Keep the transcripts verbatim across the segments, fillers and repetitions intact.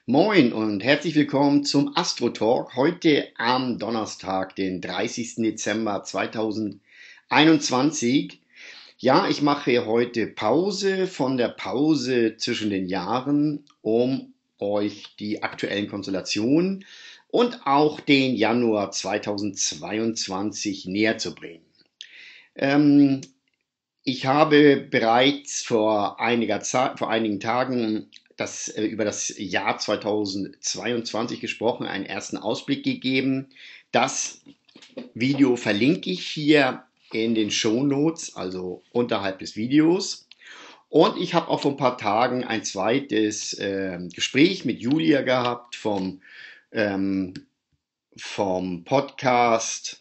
Moin und herzlich willkommen zum Astro Talk. Heute am Donnerstag, den dreißigsten Dezember zweitausendeinundzwanzig. Ja, ich mache heute Pause von der Pause zwischen den Jahren, um euch die aktuellen Konstellationen und auch den Januar zweitausendzweiundzwanzig näher zu bringen. Ähm, ich habe bereits vor einiger Zeit, vor einigen Tagen das, äh, über das Jahr zweitausendzweiundzwanzig gesprochen, einen ersten Ausblick gegeben. Das Video verlinke ich hier in den Shownotes, also unterhalb des Videos. Und ich habe auch vor ein paar Tagen ein zweites äh, Gespräch mit Julia gehabt vom, ähm, vom Podcast.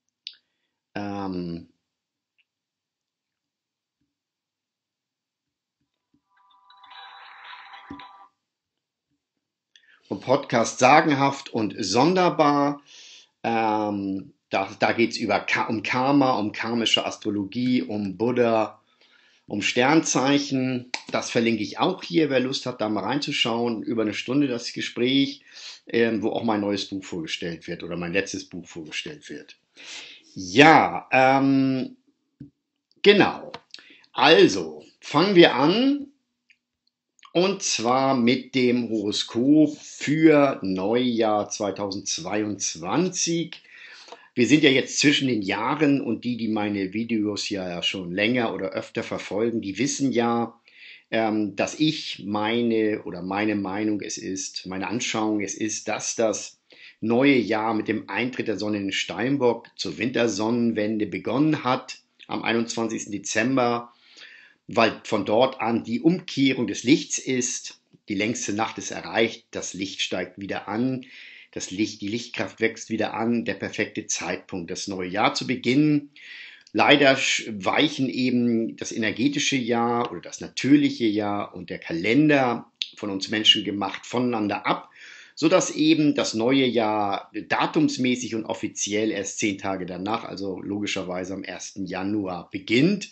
Ähm, vom Podcast Sagenhaft und Sonderbar. Ähm, da da geht es um Karma, um karmische Astrologie, um Buddha, um Sternzeichen. Das verlinke ich auch hier, wer Lust hat, da mal reinzuschauen. Über eine Stunde das Gespräch, ähm, wo auch mein neues Buch vorgestellt wird oder mein letztes Buch vorgestellt wird. Ja, ähm, genau. Also, fangen wir an. Und zwar mit dem Horoskop für Neujahr zweitausendzweiundzwanzig. Wir sind ja jetzt zwischen den Jahren und die, die meine Videos ja schon länger oder öfter verfolgen, die wissen ja, ähm, dass ich meine oder meine Meinung es ist, meine Anschauung es ist, dass das neue Jahr mit dem Eintritt der Sonne in den Steinbock zur Wintersonnenwende begonnen hat am einundzwanzigsten Dezember, weil von dort an die Umkehrung des Lichts ist. Die längste Nacht ist erreicht, das Licht steigt wieder an, das Licht, die Lichtkraft wächst wieder an, der perfekte Zeitpunkt, das neue Jahr zu beginnen. Leider weichen eben das energetische Jahr oder das natürliche Jahr und der Kalender von uns Menschen gemacht voneinander ab, sodass eben das neue Jahr datumsmäßig und offiziell erst zehn Tage danach, also logischerweise am ersten Januar beginnt.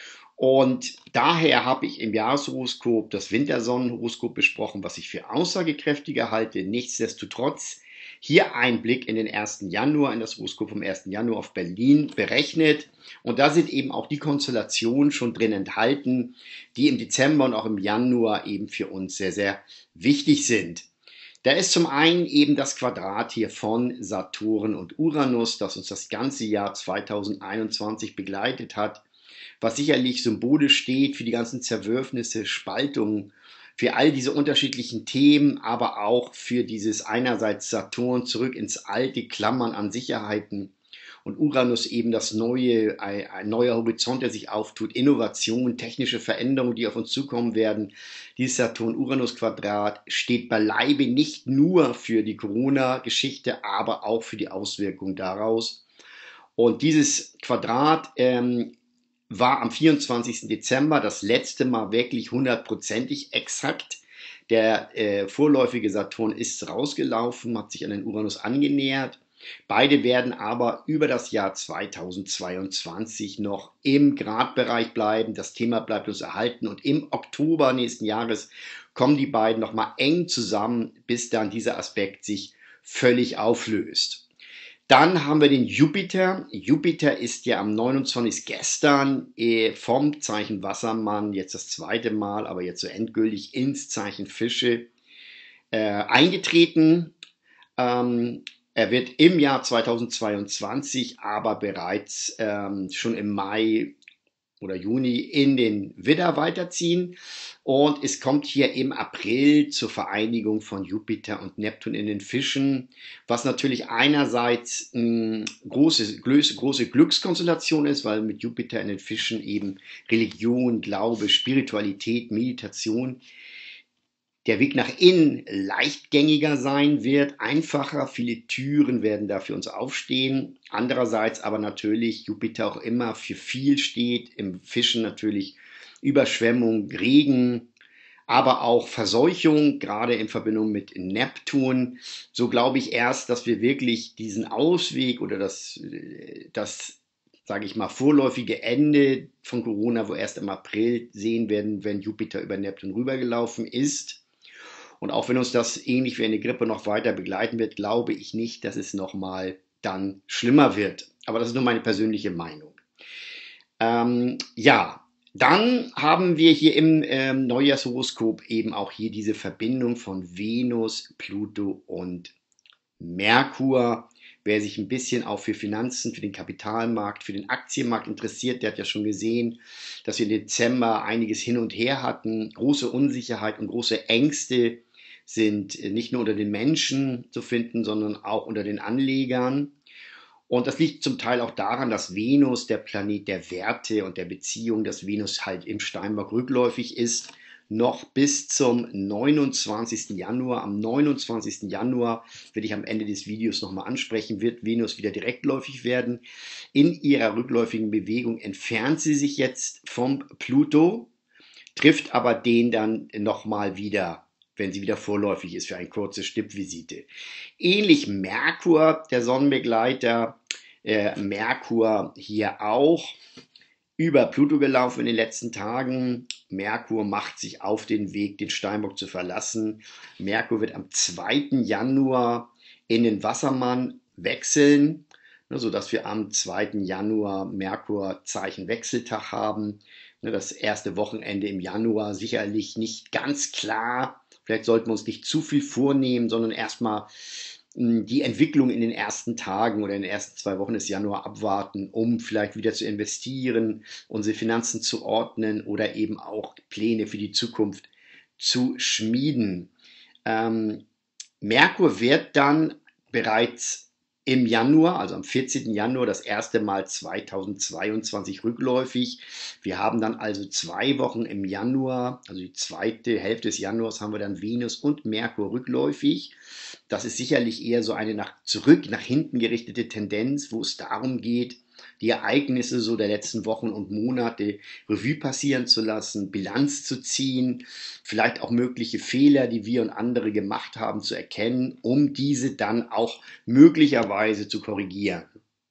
Und daher habe ich im Jahreshoroskop das Wintersonnenhoroskop besprochen, was ich für aussagekräftiger halte. Nichtsdestotrotz hier ein Blick in den ersten Januar, in das Horoskop vom ersten Januar auf Berlin berechnet. Und da sind eben auch die Konstellationen schon drin enthalten, die im Dezember und auch im Januar eben für uns sehr, sehr wichtig sind. Da ist zum einen eben das Quadrat hier von Saturn und Uranus, das uns das ganze Jahr zweitausendeinundzwanzig begleitet hat, was sicherlich symbolisch steht für die ganzen Zerwürfnisse, Spaltungen, für all diese unterschiedlichen Themen, aber auch für dieses einerseits Saturn zurück ins alte Klammern an Sicherheiten und Uranus eben das neue, ein, ein neuer Horizont, der sich auftut, Innovation, technische Veränderungen, die auf uns zukommen werden. Dieses Saturn-Uranus-Quadrat steht beileibe nicht nur für die Corona-Geschichte, aber auch für die Auswirkungen daraus. Und dieses Quadrat ähm, war am vierundzwanzigsten Dezember das letzte Mal wirklich hundertprozentig exakt. Der äh, vorläufige Saturn ist rausgelaufen, hat sich an den Uranus angenähert. Beide werden aber über das Jahr zweitausendzweiundzwanzig noch im Gradbereich bleiben. Das Thema bleibt uns erhalten und im Oktober nächsten Jahres kommen die beiden nochmal eng zusammen, bis dann dieser Aspekt sich völlig auflöst. Dann haben wir den Jupiter. Jupiter ist ja am neunundzwanzigsten gestern äh, vom Zeichen Wassermann, jetzt das zweite Mal, aber jetzt so endgültig ins Zeichen Fische äh, eingetreten. Ähm, er wird im Jahr zweitausendzweiundzwanzig aber bereits ähm, schon im Mai oder Juni in den Widder weiterziehen. Und es kommt hier im April zur Vereinigung von Jupiter und Neptun in den Fischen, was natürlich einerseits eine große, große Glückskonstellation ist, weil mit Jupiter in den Fischen eben Religion, Glaube, Spiritualität, Meditation, der Weg nach innen leichtgängiger sein wird, einfacher, viele Türen werden da für uns aufstehen. Andererseits aber natürlich Jupiter auch immer für viel steht, im Fischen natürlich Überschwemmung, Regen, aber auch Verseuchung, gerade in Verbindung mit Neptun. So glaube ich erst, dass wir wirklich diesen Ausweg oder das, das sage ich mal, vorläufige Ende von Corona, wo erst im April sehen werden, wenn Jupiter über Neptun rübergelaufen ist. Und auch wenn uns das ähnlich wie eine Grippe noch weiter begleiten wird, glaube ich nicht, dass es nochmal dann schlimmer wird. Aber das ist nur meine persönliche Meinung. Ähm, ja, dann haben wir hier im ähm, Neujahrshoroskop eben auch hier diese Verbindung von Venus, Pluto und Merkur. Wer sich ein bisschen auch für Finanzen, für den Kapitalmarkt, für den Aktienmarkt interessiert, der hat ja schon gesehen, dass wir im Dezember einiges hin und her hatten. Große Unsicherheit und große Ängste sind nicht nur unter den Menschen zu finden, sondern auch unter den Anlegern. Und das liegt zum Teil auch daran, dass Venus, der Planet der Werte und der Beziehung, dass Venus halt im Steinbock rückläufig ist, noch bis zum neunundzwanzigsten Januar. Am neunundzwanzigsten Januar werde ich am Ende des Videos nochmal ansprechen, wird Venus wieder direktläufig werden. In ihrer rückläufigen Bewegung entfernt sie sich jetzt vom Pluto, trifft aber den dann nochmal wieder, wenn sie wieder vorläufig ist für eine kurze Stippvisite. Ähnlich Merkur, der Sonnenbegleiter, äh, Merkur hier auch über Pluto gelaufen in den letzten Tagen. Merkur macht sich auf den Weg, den Steinbock zu verlassen. Merkur wird am zweiten Januar in den Wassermann wechseln, ne, sodass wir am zweiten Januar Merkur-Zeichen-Wechseltag haben. Ne, das erste Wochenende im Januar sicherlich nicht ganz klar. Vielleicht sollten wir uns nicht zu viel vornehmen, sondern erstmal die Entwicklung in den ersten Tagen oder in den ersten zwei Wochen des Januar abwarten, um vielleicht wieder zu investieren, unsere Finanzen zu ordnen oder eben auch Pläne für die Zukunft zu schmieden. Ähm, Merkur wird dann bereits im Januar, also am vierzehnten Januar, das erste Mal zweitausendzweiundzwanzig rückläufig. Wir haben dann also zwei Wochen im Januar, also die zweite Hälfte des Januars, haben wir dann Venus und Merkur rückläufig. Das ist sicherlich eher so eine nach zurück, nach hinten gerichtete Tendenz, wo es darum geht, die Ereignisse so der letzten Wochen und Monate Revue passieren zu lassen, Bilanz zu ziehen, vielleicht auch mögliche Fehler, die wir und andere gemacht haben, zu erkennen, um diese dann auch möglicherweise zu korrigieren.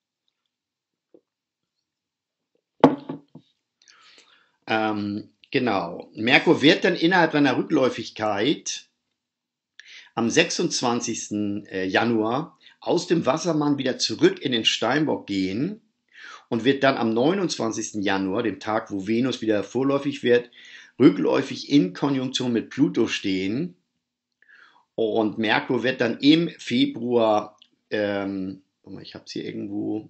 Ähm, genau. Merkur wird dann innerhalb seiner Rückläufigkeit am sechsundzwanzigsten Januar aus dem Wassermann wieder zurück in den Steinbock gehen und wird dann am neunundzwanzigsten Januar, dem Tag, wo Venus wieder vorläufig wird, rückläufig in Konjunktion mit Pluto stehen. Und Merkur wird dann im Februar, ähm, ich habe es hier irgendwo,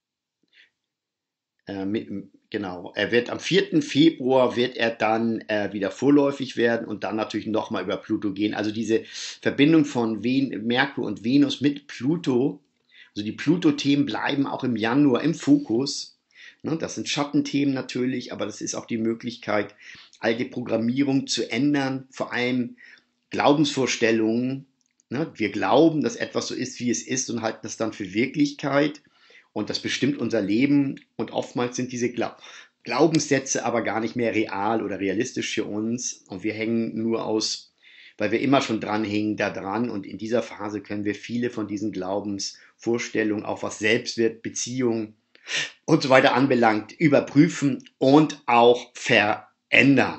äh, mit, genau, er wird am vierten Februar wird er dann äh, wieder vorläufig werden und dann natürlich nochmal über Pluto gehen. Also diese Verbindung von Ven Merkur und Venus mit Pluto, also die Pluto-Themen bleiben auch im Januar im Fokus. Ne, das sind Schattenthemen natürlich, aber das ist auch die Möglichkeit, alte Programmierung zu ändern, vor allem Glaubensvorstellungen. Ne, wir glauben, dass etwas so ist, wie es ist und halten das dann für Wirklichkeit und das bestimmt unser Leben und oftmals sind diese Gla Glaubenssätze aber gar nicht mehr real oder realistisch für uns und wir hängen nur aus, weil wir immer schon dran hängen, da dran und in dieser Phase können wir viele von diesen Glaubensvorstellungen, auch was Selbstwert, Beziehung und so weiter anbelangt, überprüfen und auch verändern.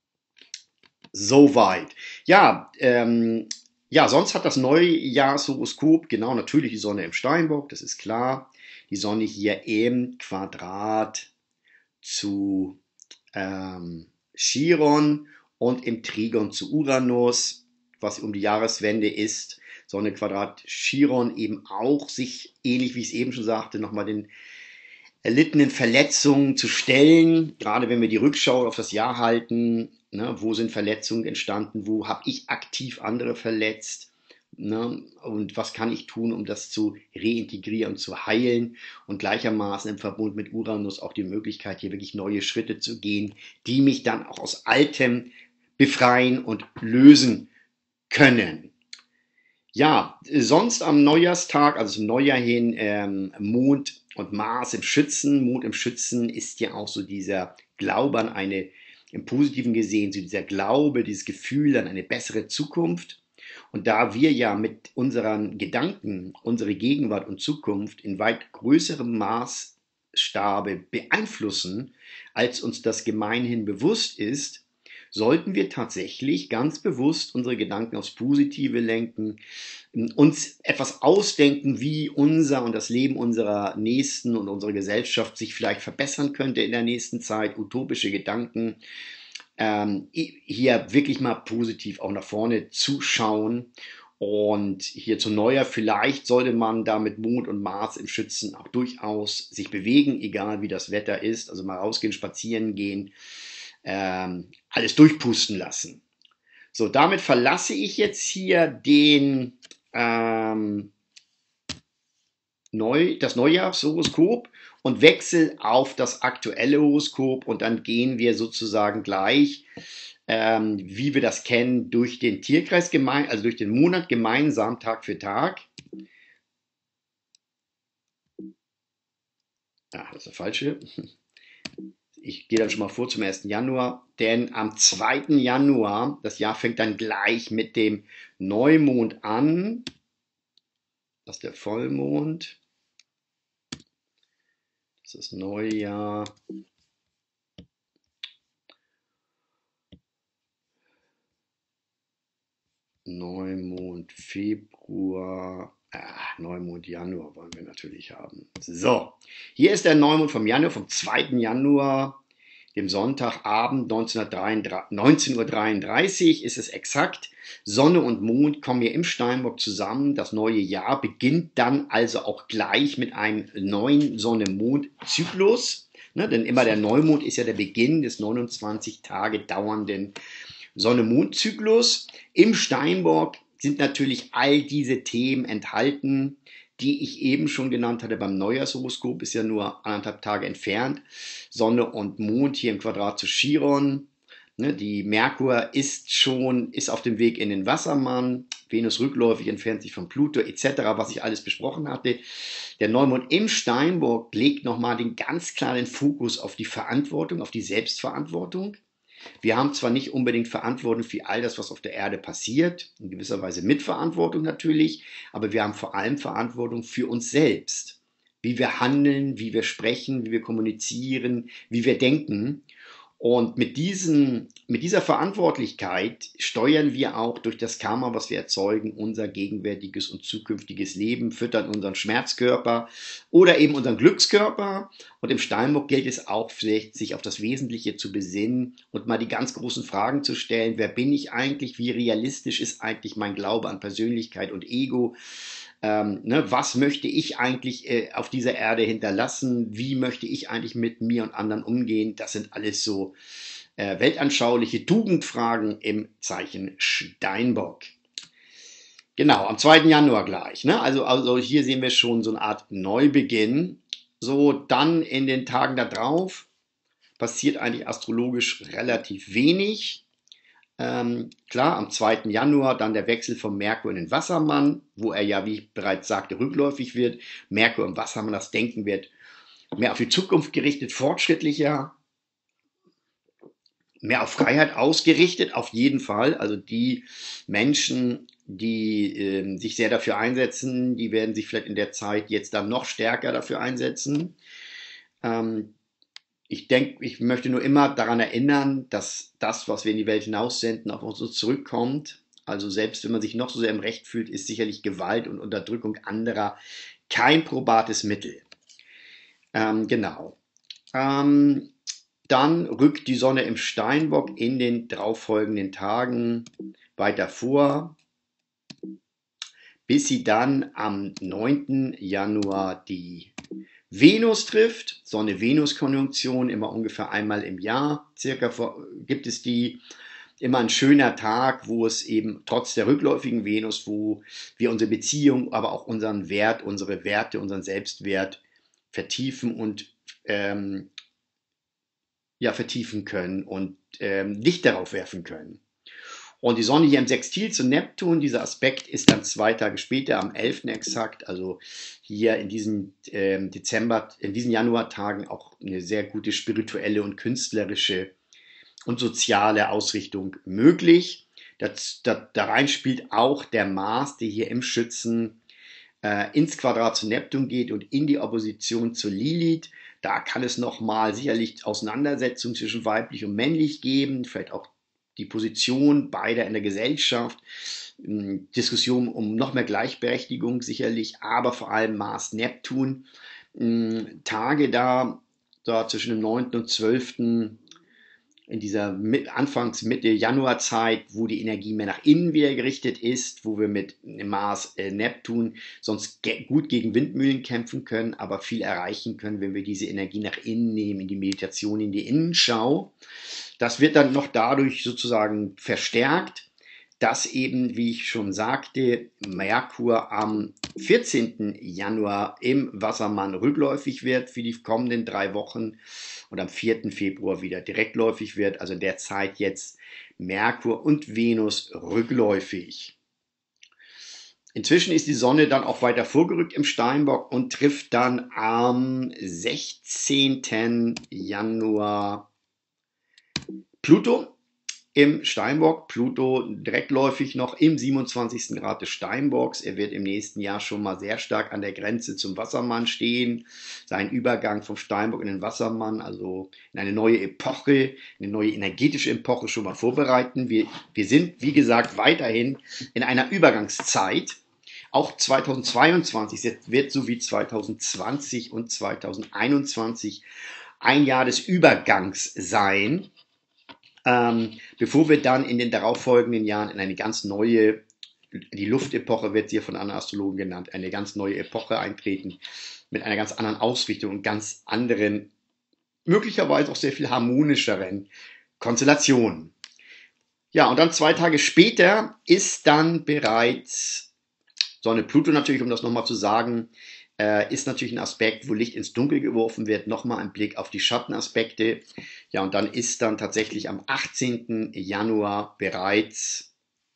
Soweit. Ja, ähm, ja, sonst hat das Neujahrshoroskop, genau, natürlich die Sonne im Steinbock, das ist klar. Die Sonne hier im Quadrat zu ähm, Chiron und im Trigon zu Uranus, was um die Jahreswende ist. Sonne Quadrat Chiron eben auch sich, ähnlich wie ich es eben schon sagte, nochmal den erlittenen Verletzungen zu stellen, gerade wenn wir die Rückschau auf das Jahr halten, ne, wo sind Verletzungen entstanden, wo habe ich aktiv andere verletzt, ne, und was kann ich tun, um das zu reintegrieren und zu heilen und gleichermaßen im Verbund mit Uranus auch die Möglichkeit, hier wirklich neue Schritte zu gehen, die mich dann auch aus Altem befreien und lösen können. Ja, sonst am Neujahrstag, also zum Neujahr hin, ähm, Mond und Mars im Schützen. Mond im Schützen ist ja auch so dieser Glaube an eine, im Positiven gesehen, so dieser Glaube, dieses Gefühl an eine bessere Zukunft. Und da wir ja mit unseren Gedanken unsere Gegenwart und Zukunft in weit größerem Maßstabe beeinflussen, als uns das gemeinhin bewusst ist, sollten wir tatsächlich ganz bewusst unsere Gedanken aufs Positive lenken, uns etwas ausdenken, wie unser und das Leben unserer Nächsten und unserer Gesellschaft sich vielleicht verbessern könnte in der nächsten Zeit, utopische Gedanken, ähm, hier wirklich mal positiv auch nach vorne zuschauen. Und hier zu Neujahr, vielleicht sollte man da mit Mond und Mars im Schützen auch durchaus sich bewegen, egal wie das Wetter ist. Also mal rausgehen, spazieren gehen, ähm, alles durchpusten lassen. So, damit verlasse ich jetzt hier den, ähm, Neu, das Neujahrshoroskop und wechsle auf das aktuelle Horoskop und dann gehen wir sozusagen gleich, ähm, wie wir das kennen, durch den Tierkreis gemein, also durch den Monat gemeinsam Tag für Tag. Ah, das ist der falsche. Ich gehe dann schon mal vor zum ersten Januar, denn am zweiten Januar, das Jahr fängt dann gleich mit dem Neumond an. Das ist der Vollmond. Das ist Neujahr. Neumond Februar. Ah, Neumond Januar wollen wir natürlich haben. So, hier ist der Neumond vom Januar, vom zweiten Januar, dem Sonntagabend neunzehn Uhr dreiunddreißig ist es exakt. Sonne und Mond kommen hier im Steinbock zusammen. Das neue Jahr beginnt dann also auch gleich mit einem neuen Sonne-Mond-Zyklus. Ne, denn immer der Neumond ist ja der Beginn des neunundzwanzig Tage dauernden Sonne-Mond-Zyklus. Im Steinbock sind natürlich all diese Themen enthalten, die ich eben schon genannt hatte. Beim Neujahrshoroskop ist ja nur anderthalb Tage entfernt. Sonne und Mond hier im Quadrat zu Chiron. Ne, die Merkur ist schon, ist auf dem Weg in den Wassermann. Venus rückläufig entfernt sich von Pluto et cetera, was ich alles besprochen hatte. Der Neumond im Steinbock legt nochmal den ganz klaren Fokus auf die Verantwortung, auf die Selbstverantwortung. Wir haben zwar nicht unbedingt Verantwortung für all das, was auf der Erde passiert, in gewisser Weise Mitverantwortung natürlich, aber wir haben vor allem Verantwortung für uns selbst. Wie wir handeln, wie wir sprechen, wie wir kommunizieren, wie wir denken. Und mit, diesen, mit dieser Verantwortlichkeit steuern wir auch durch das Karma, was wir erzeugen, unser gegenwärtiges und zukünftiges Leben, füttern unseren Schmerzkörper oder eben unseren Glückskörper. Und im Steinbock gilt es auch, sich auf das Wesentliche zu besinnen und mal die ganz großen Fragen zu stellen. Wer bin ich eigentlich? Wie realistisch ist eigentlich mein Glaube an Persönlichkeit und Ego? Ähm, ne, was möchte ich eigentlich äh, auf dieser Erde hinterlassen? Wie möchte ich eigentlich mit mir und anderen umgehen? Das sind alles so äh, weltanschauliche Tugendfragen im Zeichen Steinbock. Genau, am zweiten Januar gleich. Ne? Also, also hier sehen wir schon so eine Art Neubeginn. So, dann in den Tagen darauf passiert eigentlich astrologisch relativ wenig. Ähm, klar, am zweiten Januar dann der Wechsel vom Merkur in den Wassermann, wo er ja, wie ich bereits sagte, rückläufig wird. Merkur im Wassermann, das Denken wird mehr auf die Zukunft gerichtet, fortschrittlicher, mehr auf Freiheit ausgerichtet, auf jeden Fall. Also die Menschen, die äh, sich sehr dafür einsetzen, die werden sich vielleicht in der Zeit jetzt dann noch stärker dafür einsetzen. Ähm, Ich denke, ich möchte nur immer daran erinnern, dass das, was wir in die Welt hinaussenden, auf uns so zurückkommt. Also selbst wenn man sich noch so sehr im Recht fühlt, ist sicherlich Gewalt und Unterdrückung anderer kein probates Mittel. Ähm, genau. Ähm, dann rückt die Sonne im Steinbock in den darauffolgenden Tagen weiter vor, bis sie dann am neunten Januar die Venus trifft, Sonne-Venus-Konjunktion, immer ungefähr einmal im Jahr, circa vor, gibt es die, immer ein schöner Tag, wo es eben trotz der rückläufigen Venus, wo wir unsere Beziehung, aber auch unseren Wert, unsere Werte, unseren Selbstwert vertiefen und ähm, ja, vertiefen können und ähm, Licht darauf werfen können. Und die Sonne hier im Sextil zu Neptun, dieser Aspekt ist dann zwei Tage später, am elften exakt, also hier in diesen ähm, Dezember, in diesen Januartagen auch eine sehr gute spirituelle und künstlerische und soziale Ausrichtung möglich. Das, das, da rein spielt auch der Mars, der hier im Schützen äh, ins Quadrat zu Neptun geht und in die Opposition zu Lilith. Da kann es nochmal sicherlich Auseinandersetzungen zwischen weiblich und männlich geben, vielleicht auch die Position beider in der Gesellschaft, Diskussion um noch mehr Gleichberechtigung sicherlich, aber vor allem Mars Neptun, Tage da, da zwischen dem neunten und zwölften in dieser Anfangs Mitte Januarzeit, wo die Energie mehr nach innen wieder gerichtet ist, wo wir mit Mars äh, Neptun sonst ge gut gegen Windmühlen kämpfen können, aber viel erreichen können, wenn wir diese Energie nach innen nehmen, in die Meditation, in die Innenschau. Das wird dann noch dadurch sozusagen verstärkt, dass eben, wie ich schon sagte, Merkur am vierzehnten Januar im Wassermann rückläufig wird für die kommenden drei Wochen und am vierten Februar wieder direktläufig wird. Also derzeit jetzt Merkur und Venus rückläufig. Inzwischen ist die Sonne dann auch weiter vorgerückt im Steinbock und trifft dann am sechzehnten Januar Pluto im Steinbock. Pluto direktläufig noch im siebenundzwanzigsten Grad des Steinbocks. Er wird im nächsten Jahr schon mal sehr stark an der Grenze zum Wassermann stehen. Sein Übergang vom Steinbock in den Wassermann, also in eine neue Epoche, eine neue energetische Epoche schon mal vorbereiten. Wir, wir sind, wie gesagt, weiterhin in einer Übergangszeit. Auch zweitausendzweiundzwanzig wird so wie zweitausendzwanzig und zweitausendeinundzwanzig ein Jahr des Übergangs sein. Ähm, bevor wir dann in den darauffolgenden Jahren in eine ganz neue, die Luftepoche wird hier von anderen Astrologen genannt, eine ganz neue Epoche eintreten, mit einer ganz anderen Ausrichtung und ganz anderen, möglicherweise auch sehr viel harmonischeren Konstellationen. Ja, und dann zwei Tage später ist dann bereits Sonne Pluto natürlich, um das nochmal zu sagen, äh, ist natürlich ein Aspekt, wo Licht ins Dunkel geworfen wird. Nochmal ein Blick auf die Schattenaspekte. Ja, und dann ist dann tatsächlich am achtzehnten Januar bereits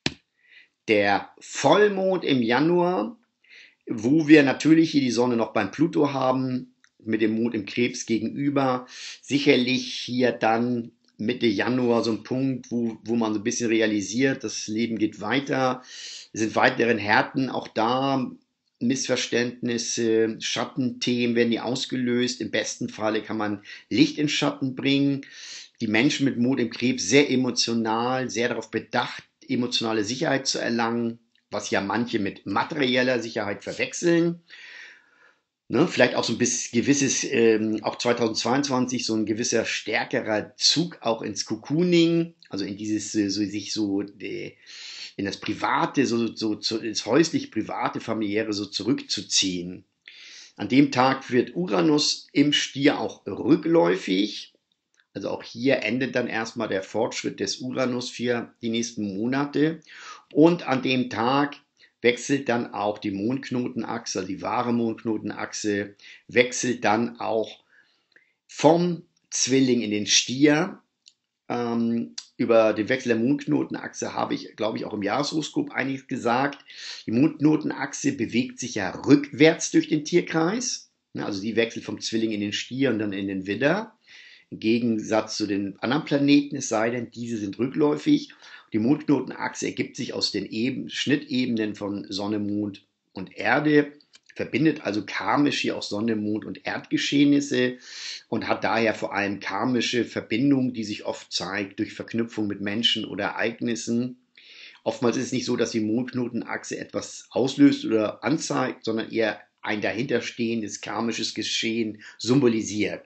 der Vollmond im Januar, wo wir natürlich hier die Sonne noch beim Pluto haben, mit dem Mond im Krebs gegenüber. Sicherlich hier dann Mitte Januar so ein Punkt, wo, wo man so ein bisschen realisiert, das Leben geht weiter. Es sind weiteren Härten auch da. Missverständnisse, Schattenthemen werden die ausgelöst. Im besten Falle kann man Licht in Schatten bringen. Die Menschen mit Mond im Krebs sehr emotional, sehr darauf bedacht, emotionale Sicherheit zu erlangen, was ja manche mit materieller Sicherheit verwechseln. Ne, vielleicht auch so ein bisschen gewisses, ähm, auch zweitausendzweiundzwanzig, so ein gewisser stärkerer Zug auch ins Cocooning, also in dieses, so, sich so, de, in das Private, so, so, so ins häuslich Private, Familiäre so zurückzuziehen. An dem Tag wird Uranus im Stier auch rückläufig. Also auch hier endet dann erstmal der Fortschritt des Uranus für die nächsten Monate. Und an dem Tag wechselt dann auch die Mondknotenachse, also die wahre Mondknotenachse, wechselt dann auch vom Zwilling in den Stier. Ähm, über den Wechsel der Mondknotenachse habe ich, glaube ich, auch im Jahreshoroskop einiges gesagt. Die Mondknotenachse bewegt sich ja rückwärts durch den Tierkreis. Also die wechselt vom Zwilling in den Stier und dann in den Widder. Im Gegensatz zu den anderen Planeten, es sei denn, diese sind rückläufig. Die Mondknotenachse ergibt sich aus den Eben, Schnittebenen von Sonne, Mond und Erde, verbindet also karmisch hier auch Sonne, Mond und Erdgeschehnisse und hat daher vor allem karmische Verbindung, die sich oft zeigt durch Verknüpfung mit Menschen oder Ereignissen. Oftmals ist es nicht so, dass die Mondknotenachse etwas auslöst oder anzeigt, sondern eher ein dahinterstehendes karmisches Geschehen symbolisiert.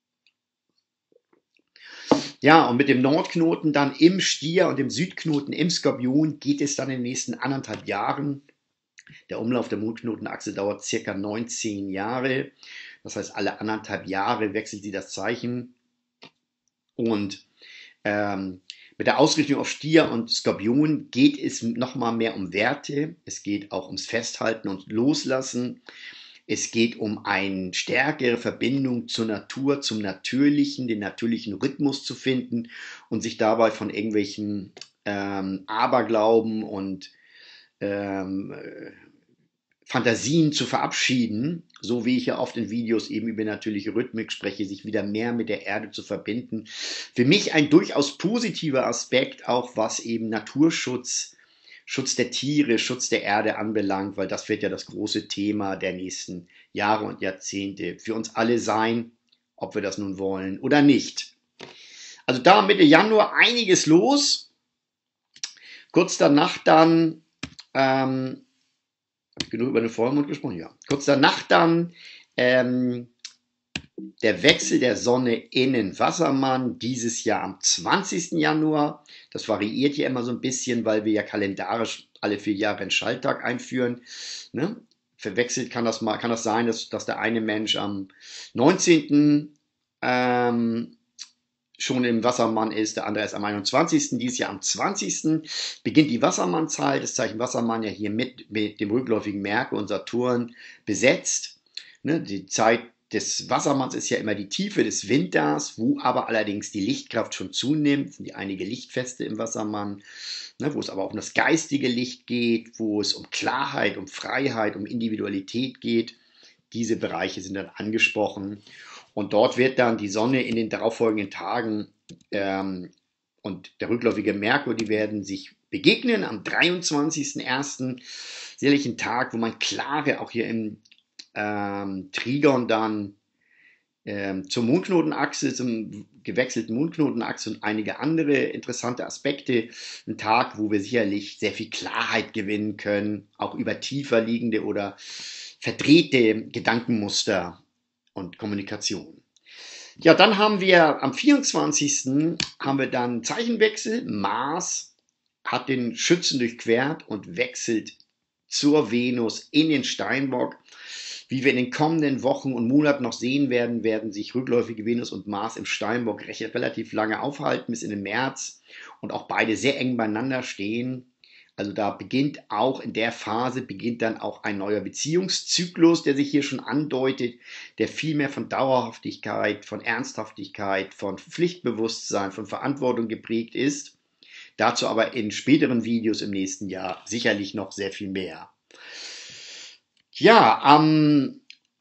Ja, und mit dem Nordknoten dann im Stier und dem Südknoten im Skorpion geht es dann in den nächsten anderthalb Jahren. Der Umlauf der Mondknotenachse dauert circa neunzehn Jahre. Das heißt, alle anderthalb Jahre wechselt sie das Zeichen. Und ähm, mit der Ausrichtung auf Stier und Skorpion geht es nochmal mehr um Werte. Es geht auch ums Festhalten und Loslassen. Es geht um eine stärkere Verbindung zur Natur, zum Natürlichen, den natürlichen Rhythmus zu finden und sich dabei von irgendwelchen ähm, Aberglauben und ähm, Fantasien zu verabschieden, so wie ich ja oft in Videos eben über natürliche Rhythmik spreche, sich wieder mehr mit der Erde zu verbinden. Für mich ein durchaus positiver Aspekt, auch was eben Naturschutz, Schutz der Tiere, Schutz der Erde anbelangt, weil das wird ja das große Thema der nächsten Jahre und Jahrzehnte für uns alle sein, ob wir das nun wollen oder nicht. Also da Mitte Januar einiges los. Kurz danach dann, ähm, habe ich genug über den Vollmond gesprochen? Ja. Kurz danach dann ähm, der Wechsel der Sonne in den Wassermann, dieses Jahr am zwanzigsten Januar. Das variiert ja immer so ein bisschen, weil wir ja kalendarisch alle vier Jahre einen Schalttag einführen. Ne? Verwechselt kann das mal, kann das sein, dass, dass der eine Mensch am neunzehnten Ähm, schon im Wassermann ist, der andere ist am einundzwanzigsten Dieses Jahr am zwanzigsten beginnt die Wassermannzahl, das Zeichen Wassermann ja hier mit, mit dem rückläufigen Merkur und Saturn besetzt. Ne, die Zeit des Wassermanns ist ja immer die Tiefe des Winters, wo aber allerdings die Lichtkraft schon zunimmt. Es sind die einige Lichtfeste im Wassermann, ne, wo es aber auch um das geistige Licht geht, wo es um Klarheit, um Freiheit, um Individualität geht. Diese Bereiche sind dann angesprochen. Und dort wird dann die Sonne in den darauffolgenden Tagen ähm, und der rückläufige Merkur, die werden sich begegnen am dreiundzwanzigsten ersten Sicherlich ein Tag, wo man klare, auch hier im ähm, Trigon dann ähm, zur Mondknotenachse, zum gewechselten Mondknotenachse und einige andere interessante Aspekte. Ein Tag, wo wir sicherlich sehr viel Klarheit gewinnen können, auch über tiefer liegende oder verdrehte Gedankenmuster und Kommunikation. Ja, dann haben wir am vierundzwanzigsten haben wir dann Zeichenwechsel. Mars hat den Schützen durchquert und wechselt zur Venus in den Steinbock. Wie wir in den kommenden Wochen und Monaten noch sehen werden, werden sich rückläufige Venus und Mars im Steinbock recht, relativ lange aufhalten, bis in den März, und auch beide sehr eng beieinander stehen. Also da beginnt auch in der Phase, beginnt dann auch ein neuer Beziehungszyklus, der sich hier schon andeutet, der viel mehr von Dauerhaftigkeit, von Ernsthaftigkeit, von Pflichtbewusstsein, von Verantwortung geprägt ist. Dazu aber in späteren Videos im nächsten Jahr sicherlich noch sehr viel mehr. Ja, am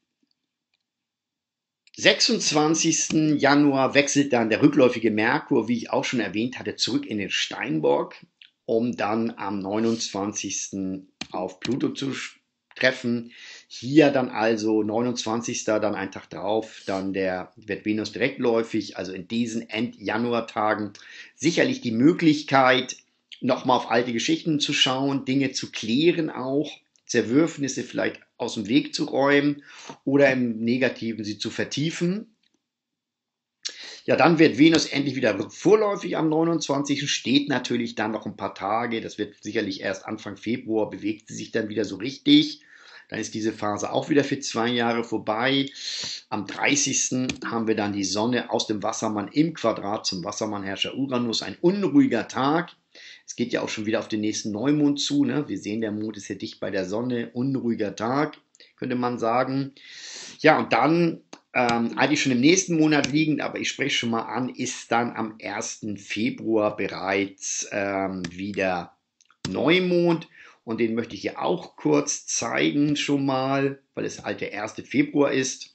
sechsundzwanzigsten Januar wechselt dann der rückläufige Merkur, wie ich auch schon erwähnt hatte, zurück in den Steinbock, um dann am neunundzwanzigsten auf Pluto zu treffen. Hier dann also neunundzwanzigsten dann ein Tag drauf, dann der, wird Venus direktläufig, also in diesen End-Januar-Tagen sicherlich die Möglichkeit, nochmal auf alte Geschichten zu schauen, Dinge zu klären auch, Zerwürfnisse vielleicht aus dem Weg zu räumen oder im Negativen sie zu vertiefen. Ja, dann wird Venus endlich wieder vorläufig am neunundzwanzigsten steht natürlich dann noch ein paar Tage, das wird sicherlich erst Anfang Februar, bewegt sie sich dann wieder so richtig. Dann ist diese Phase auch wieder für zwei Jahre vorbei. Am dreißigsten haben wir dann die Sonne aus dem Wassermann im Quadrat zum Wassermannherrscher Uranus, ein unruhiger Tag. Es geht ja auch schon wieder auf den nächsten Neumond zu. Ne? Wir sehen, der Mond ist ja dicht bei der Sonne. Unruhiger Tag, könnte man sagen. Ja, und dann, ähm, eigentlich schon im nächsten Monat liegend, aber ich spreche schon mal an, ist dann am ersten Februar bereits ähm, wieder Neumond. Und den möchte ich hier auch kurz zeigen schon mal, weil es halt der erste Februar ist.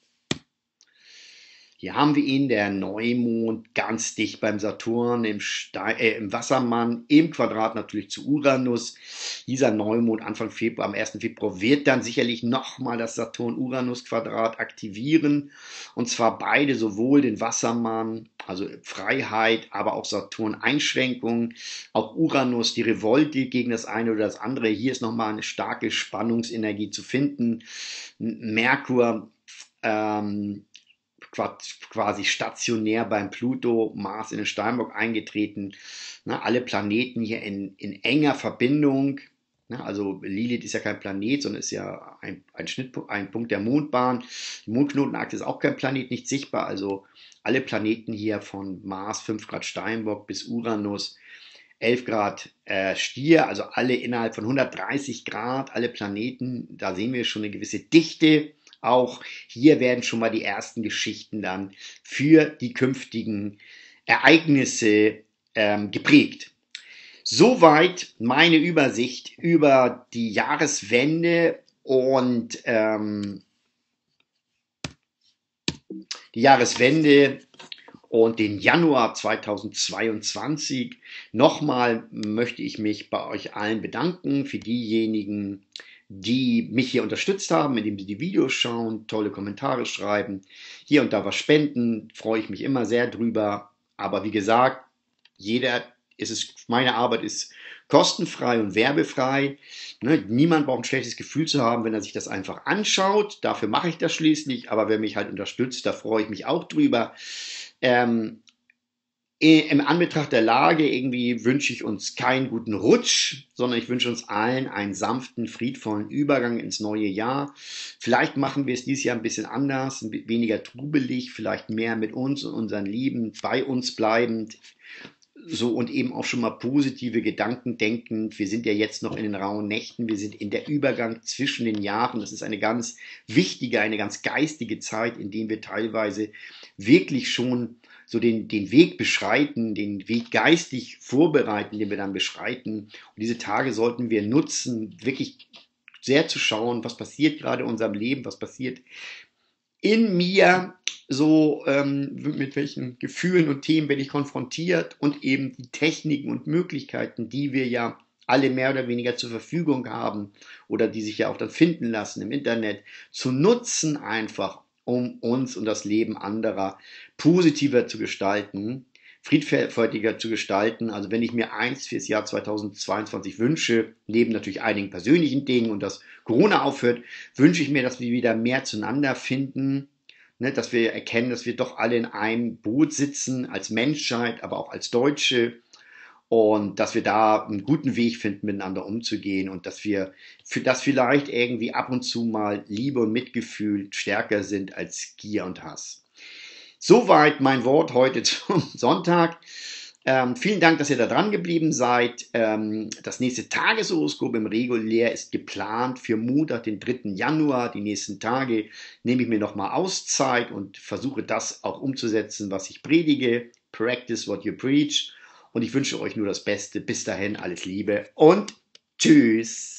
Hier haben wir ihn, der Neumond, ganz dicht beim Saturn, im, Stein, äh, im Wassermann, im Quadrat natürlich zu Uranus. Dieser Neumond Anfang Februar, am ersten Februar, wird dann sicherlich nochmal das Saturn-Uranus-Quadrat aktivieren. Und zwar beide, sowohl den Wassermann, also Freiheit, aber auch Saturn-Einschränkungen, auch Uranus, die Revolte gegen das eine oder das andere. Hier ist nochmal eine starke Spannungsenergie zu finden. Merkur, ähm, quasi stationär beim Pluto, Mars in den Steinbock eingetreten. Ne, alle Planeten hier in, in enger Verbindung. Ne, also Lilith ist ja kein Planet, sondern ist ja ein, ein Schnittpunkt, ein Punkt der Mondbahn. Die Mondknotenachse ist auch kein Planet, nicht sichtbar. Also alle Planeten hier von Mars fünf Grad Steinbock bis Uranus elf Grad äh, Stier, also alle innerhalb von hundertdreißig Grad, alle Planeten. Da sehen wir schon eine gewisse Dichte. Auch hier werden schon mal die ersten Geschichten dann für die künftigen Ereignisse ähm, geprägt. Soweit meine Übersicht über die Jahreswende und ähm, die Jahreswende und den Januar zweitausendzweiundzwanzig. Nochmal möchte ich mich bei euch allen bedanken für diejenigen, die mich hier unterstützt haben, indem sie die Videos schauen, tolle Kommentare schreiben, hier und da was spenden, freue ich mich immer sehr drüber. Aber wie gesagt, jeder, ist es, meine Arbeit ist kostenfrei und werbefrei. Ne, niemand braucht ein schlechtes Gefühl zu haben, wenn er sich das einfach anschaut. Dafür mache ich das schließlich. Aber wer mich halt unterstützt, da freue ich mich auch drüber. Ähm, Im Anbetracht der Lage irgendwie wünsche ich uns keinen guten Rutsch, sondern ich wünsche uns allen einen sanften, friedvollen Übergang ins neue Jahr. Vielleicht machen wir es dieses Jahr ein bisschen anders, weniger trubelig, vielleicht mehr mit uns und unseren Lieben, bei uns bleibend. So und eben auch schon mal positive Gedanken denkend. Wir sind ja jetzt noch in den rauen Nächten, wir sind in der Übergang zwischen den Jahren. Das ist eine ganz wichtige, eine ganz geistige Zeit, in der wir teilweise wirklich schon so den, den Weg beschreiten, den Weg geistig vorbereiten, den wir dann beschreiten. Und diese Tage sollten wir nutzen, wirklich sehr zu schauen, was passiert gerade in unserem Leben, was passiert in mir, so ähm, mit welchen Gefühlen und Themen werde ich konfrontiert und eben die Techniken und Möglichkeiten, die wir ja alle mehr oder weniger zur Verfügung haben oder die sich ja auch dann finden lassen im Internet, zu nutzen einfach, um uns und das Leben anderer positiver zu gestalten, friedfertiger zu gestalten. Also wenn ich mir eins fürs Jahr zweitausendzweiundzwanzig wünsche, neben natürlich einigen persönlichen Dingen und dass Corona aufhört, wünsche ich mir, dass wir wieder mehr zueinander finden, ne, dass wir erkennen, dass wir doch alle in einem Boot sitzen, als Menschheit, aber auch als Deutsche, und dass wir da einen guten Weg finden, miteinander umzugehen und dass wir, für das vielleicht irgendwie ab und zu mal Liebe und Mitgefühl stärker sind als Gier und Hass. Soweit mein Wort heute zum Sonntag. Ähm, vielen Dank, dass ihr da dran geblieben seid. Ähm, das nächste Tageshoroskop im Regulär ist geplant für Montag, den dritten Januar. Die nächsten Tage nehme ich mir nochmal Auszeit und versuche das auch umzusetzen, was ich predige. Practice what you preach. Und ich wünsche euch nur das Beste. Bis dahin, alles Liebe und tschüss.